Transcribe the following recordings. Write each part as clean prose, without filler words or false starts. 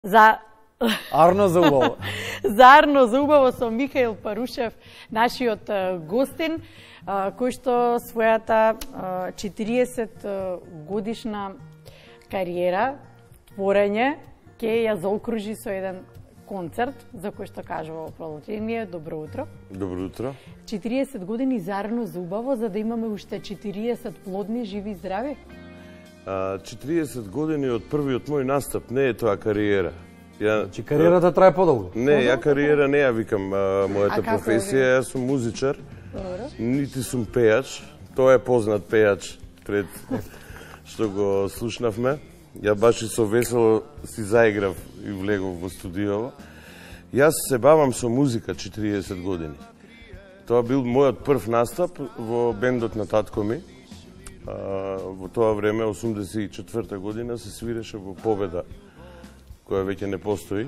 За Арно за убаво. За Арно за убаво со Михаил Парушев, нашиот гостин, кој што својата 40 годишна кариера, творење, ќе ја заокружи со еден концерт, за кој што кажува во продолжение. Добро утро. Добро утро. 40 години за Арно за убаво, за да имаме уште 40 плодни, живи и здрави? 40 години од првиот мој настап, не е тоа кариера. Значи кариерата трае подолго? Не, ја кариера не ја викам мојата професија, јас сум музичар. Добро. Нити сум пејач, тоа е познат пејач пред што го слушнавме. Ја баш и со весело си заиграв и влегов во студиово. Јас се бавам со музика 40 години. Тоа бил мојот прв настап во бендот на татко ми. Во тоа време, 84 година, се свиреше во Победа, која веќе не постои.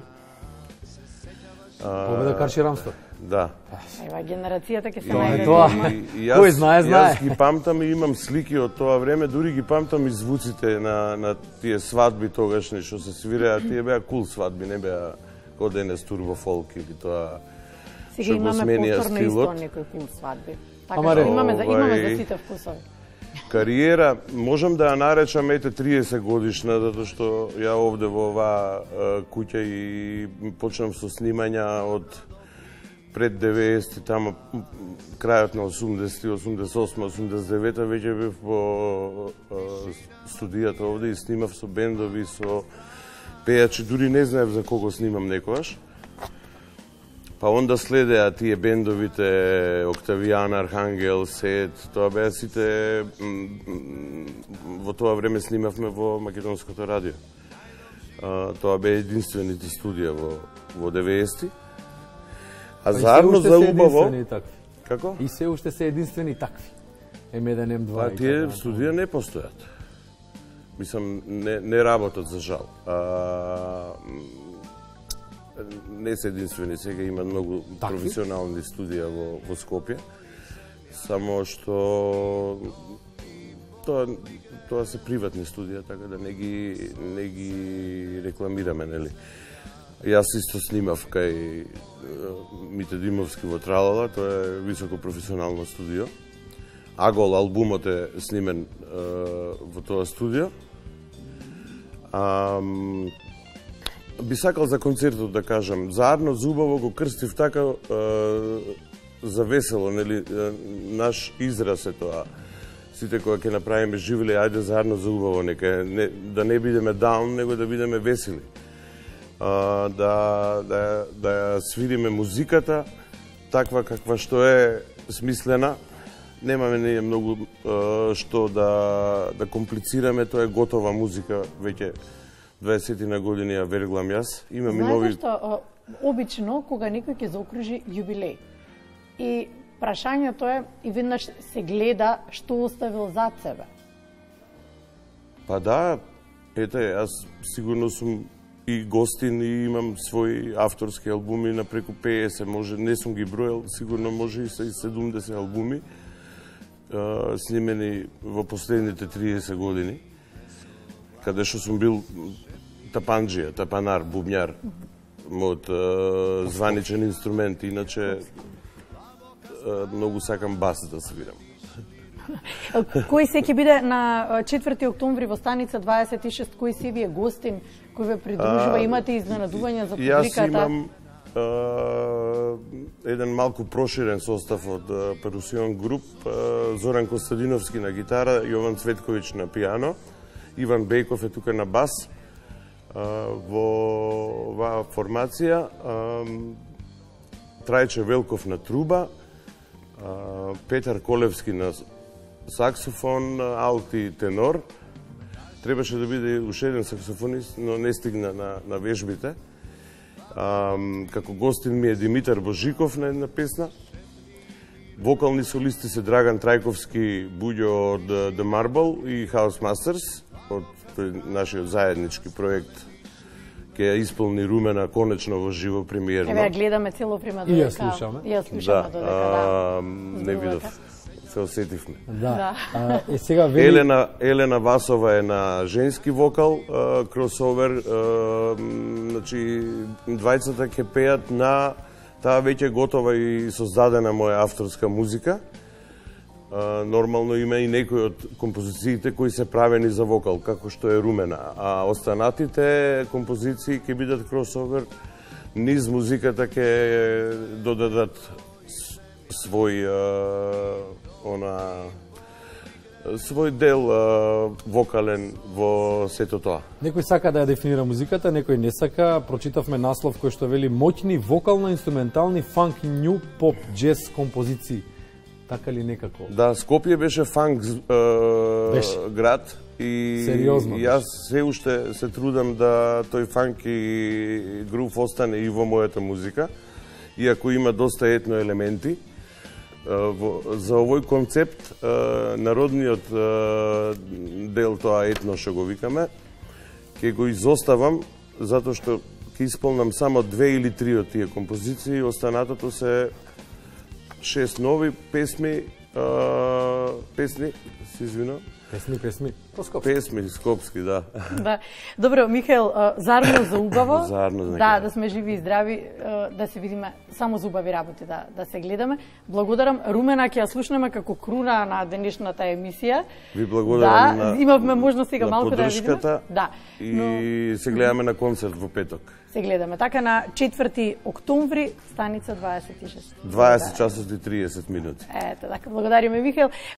Победа Карши Рамстор. Да. Ева, генерацијата ќе се Тоа е најде. тоа. Кој знае, знае. Јас ги памтам и имам слики од тоа време, дури ги памтам и звуците на тие свадби тогашни што се свиреа. Тие беа кул свадби, не беа кој денес турбо фолк или тоа Сега што го имаме сменија повторно исто стилот. некои кул свадби. Така Ама, што имаме за овај, сите вкусови. Кариера, можам да ја наречам 30 годишна, затоа што ја овде во оваа куќа и почнам со снимања од пред 90-ти, тамо крајот на 80-ти, 88, 89-та, веќе бев во студијата овде и снимав со бендови, со пејачи, дури не знаев за кого снимам некогаш. Па онда следеа тие бендовите Октавијан, Архангел, Сет, тоа беа сите во тоа време снимавме во Македонското радио. Тоа беа единствените студија во 90-ти. А за Арно за убаво, како? И се уште се единствени такви. М1, М2. Па тие студија не постојат. Мислам, не работат за жал. Не се единствени, сега има многу професионални студија во Скопје. Само што тоа се приватни студија, така да не ги рекламираме, нели? Јас исто снимав кај Мите Димовски во Тралала, тоа е високо професионално студио. Агол албумот е снимен во тоа студио. Би сакал за концертот да кажам, за Арно за убаво го крстив така за весело, нели, наш израз е тоа. Сите кога ќе направиме живеле, ајде за Арно за убаво, нека да не бидеме даун, него да бидеме весели. Да ја свириме музиката таква каква што е смислена. Немаме ние многу што да комплицираме, тоа е готова музика веќе 20 на години ја верглам јас. Имам и нови... Знаете што, обично, кога некој ќе заокружи јубилеј, и прашањето е, и веднаш се гледа што оставил зад себе. Па да, ете, јас сигурно сум и гостин и имам своји авторски албуми на преку 50, може, не сум ги бројал, сигурно може и 70 албуми, снимени во последните 30 години, каде што сум бил тапанџија, тапанар, бубњар, мојот званичен инструмент, иначе многу сакам бас да свирам. Кој се ќе биде на 4 октомври во станица 26, кој се вие гостин, кој ве придружува, имате изненадувања за публиката? Јас имам еден малку проширен состав од перусион груп, Зоран Костадиновски на гитара, Јован Цветковиќ на пијано, Иван Бејков е тука на бас. Во оваа формација Трајче Велков на труба, Петар Колевски на саксофон, алти тенор. Требаше да биде уште еден саксофонист, но не стигна на вежбите. Како гостин ми е Димитар Божиков на една песна. Вокални солисти се Драган Трајковски, Буѓо од The Marble и House Masters, од нашиот заеднички проект ќе ја исполни Румена конечно во живо премиерно. Еве ја гледаме цело време И ја слушаме. Ја слушаме додека, да. Не видов се осетивме. Да. Сега вели... Елена Васова е на женски вокал, кросовер, значи двајцата ќе пеат на таа веќе готова и создадена моја авторска музика. Нормално има и некои од композициите кои се правени за вокал, како што е Румена, а останатите композиции ќе бидат кросовер, низ музиката ќе додадат свој дел вокален во сето тоа. Некој сака да ја дефинира музиката, некој не сака. Прочитавме наслов кој што вели моќни вокално-инструментални фанк, ню, поп, джез композиции. Така ли некако? Да, Скопје беше фанк град и сериозно. Јас се уште се трудам да тој фанк и грув остане и во мојата музика, иако има доста етно елементи. За овој концепт, народниот дел, тоа етно што го викаме, ќе го изоставам, затоа што ќе исполнам само 2 или 3 од тие композиции, останатото се 6 нови песми, се извинам. Песми. Песми скопски, да. Да. Добро, Михаел, зарно за убаво. Зарно за да се живи и здрави, да се видиме само за убави работи, да се гледаме. Благодарам. Румена ќе ја слушнеме како круна на денешната емисија. Ви благодарам да, имавме можност сега малку да ја видиме. Да. И се гледаме на концерт во петок. Се гледаме. Така на 4 октомври, станица 26. 20 часот и 30 минути. Ето, така, благодариме, Михаел.